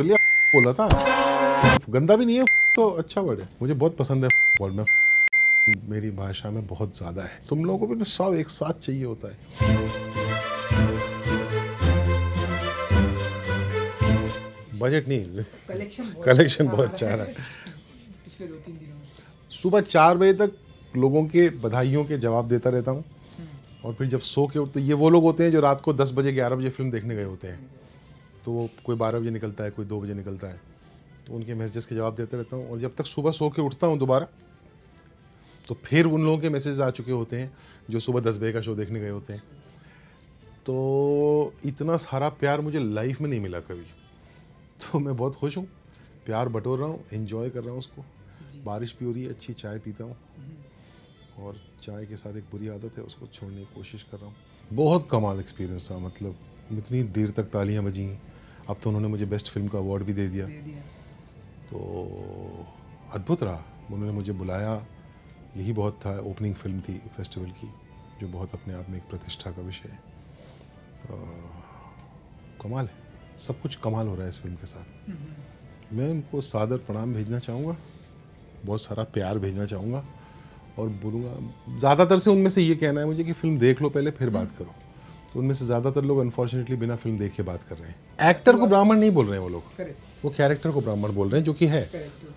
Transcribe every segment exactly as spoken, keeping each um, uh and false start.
कर लिया बोला था, गंदा भी नहीं है तो अच्छा वर्ड है। मुझे बहुत पसंद है वर्ड में, मेरी भाषा में बहुत ज़्यादा है। तुम लोगों को भी तो सब एक साथ चाहिए होता है। बजट नहीं, कलेक्शन बहुत अच्छा रहा है पिछले दो तीन दिनों में। सुबह चार बजे तक लोगों के बधाइयों के जवाब देता रहता हूँ, और फिर जब सो के उठते, ये वो लोग होते हैं जो रात को दस बजे ग्यारह बजे फिल्म देखने गए होते हैं, तो वो कोई बारह बजे निकलता है, कोई दो बजे निकलता है, तो उनके मैसेजेस के जवाब देते रहता हूँ। और जब तक सुबह सो के उठता हूँ दोबारा, तो फिर उन लोगों के मैसेज आ चुके होते हैं जो सुबह दस बजे का शो देखने गए होते हैं। तो इतना सारा प्यार मुझे लाइफ में नहीं मिला कभी, तो मैं बहुत खुश हूँ, प्यार बटोर रहा हूँ, एंजॉय कर रहा हूँ उसको। बारिश भी हो रही है, अच्छी चाय पीता हूँ, और चाय के साथ एक बुरी आदत है, उसको छोड़ने की कोशिश कर रहा हूँ। बहुत कमाल एक्सपीरियंस था, मतलब इतनी देर तक तालियां बजी। अब तो उन्होंने मुझे बेस्ट फिल्म का अवार्ड भी दे दिया, दे दिया। तो अद्भुत रहा। उन्होंने मुझे बुलाया, यही बहुत था। ओपनिंग फिल्म थी फेस्टिवल की, जो बहुत अपने आप में एक प्रतिष्ठा का विषय है। कमाल है, सब कुछ कमाल हो रहा है इस फिल्म के साथ। मैं उनको सादर प्रणाम भेजना चाहूँगा, बहुत सारा प्यार भेजना चाहूँगा, और बोलूँगा ज़्यादातर से उनमें से ये कहना है मुझे कि फ़िल्म देख लो पहले फिर बात करो। तो उनमें से ज़्यादातर लोग अनफॉर्चुनेटली बिना फिल्म देखे बात कर रहे हैं। एक्टर को ब्राह्मण नहीं बोल रहे हैं वो लोग, वो कैरेक्टर को ब्राह्मण बोल रहे हैं, जो कि है।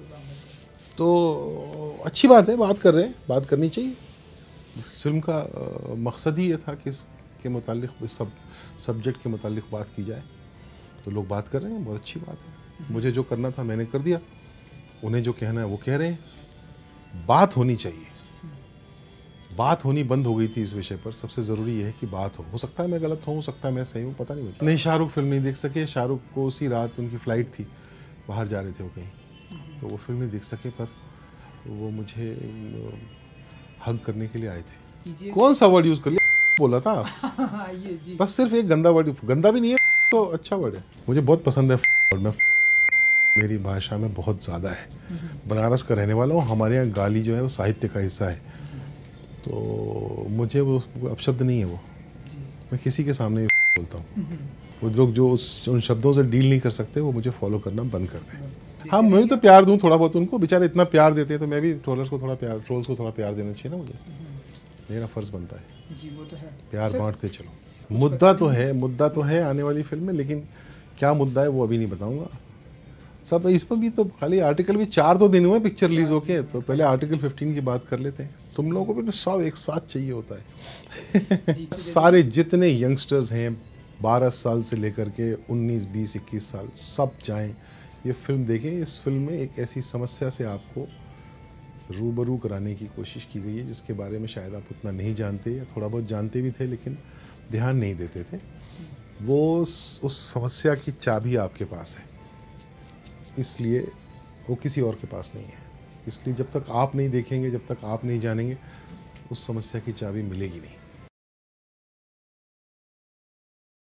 तो अच्छी बात है, बात कर रहे हैं, बात करनी चाहिए। इस फिल्म का मकसद ही ये था कि इसके मुतालिक, इस सब सब्जेक्ट के मुतालिक बात की जाए, तो लोग बात कर रहे हैं, बहुत अच्छी बात है। मुझे जो करना था मैंने कर दिया, उन्हें जो कहना है वो कह रहे हैं। बात होनी चाहिए, बात होनी बंद हो गई थी इस विषय पर। सबसे ज़रूरी ये है कि बात हो। हो सकता है मैं गलत हूँ, हो सकता है मैं सही हूँ, पता नहीं मुझे। नहीं, शाहरुख फिल्म नहीं देख सके। शाहरुख को उसी रात उनकी फ़्लाइट थी, बाहर जा रहे थे वो कहीं, तो वो फिल्म नहीं देख सके, पर वो मुझे हग करने के लिए आए थे। कौन सा वर्ड यूज़ कर लिया बोला था बस सिर्फ एक गंदा वर्ड, गंदा भी नहीं है तो अच्छा वर्ड है। मुझे बहुत पसंद है वर्ड में, मेरी भाषा में बहुत ज़्यादा है। बनारस का रहने वाला हूँ, हमारे यहाँ गाली जो है वो साहित्य का हिस्सा है, तो मुझे वो अपशब्द नहीं है वो, मैं किसी के सामने ही बोलता हूँ। वो लोग जो उस उन शब्दों से डील नहीं कर सकते, वो मुझे फॉलो करना बंद कर दें। हाँ, मैं भी तो प्यार दूँ थोड़ा बहुत उनको, बेचारे इतना प्यार देते हैं, तो मैं भी ट्रोलर्स को थोड़ा प्यार ट्रोल्स को थोड़ा प्यार देना चाहिए ना, मुझे मेरा फ़र्ज़ बनता है। जी, वो तो है। प्यार बांटते चलो। मुद्दा तो है, मुद्दा तो है आने वाली फिल्म में, लेकिन क्या मुद्दा है वो अभी नहीं बताऊँगा। सब इस पर भी तो खाली आर्टिकल भी चार तो दिन हुए पिक्चर रिलीज होके, तो पहले आर्टिकल फिफ्टीन की बात कर लेते हैं। तुम लोगों को भी तो सब एक साथ चाहिए होता है। सारे जितने यंगस्टर्स हैं, बारह साल से लेकर के उन्नीस बीस इक्कीस साल, सब जाएं, ये फिल्म देखें। इस फिल्म में एक ऐसी समस्या से आपको रूबरू कराने की कोशिश की गई है, जिसके बारे में शायद आप उतना नहीं जानते, या थोड़ा बहुत जानते भी थे लेकिन ध्यान नहीं देते थे। वो उस समस्या की चाबी आपके पास है, इसलिए वो किसी और के पास नहीं है। इसलिए जब तक आप नहीं देखेंगे, जब तक आप नहीं जानेंगे, उस समस्या की चाबी मिलेगी नहीं।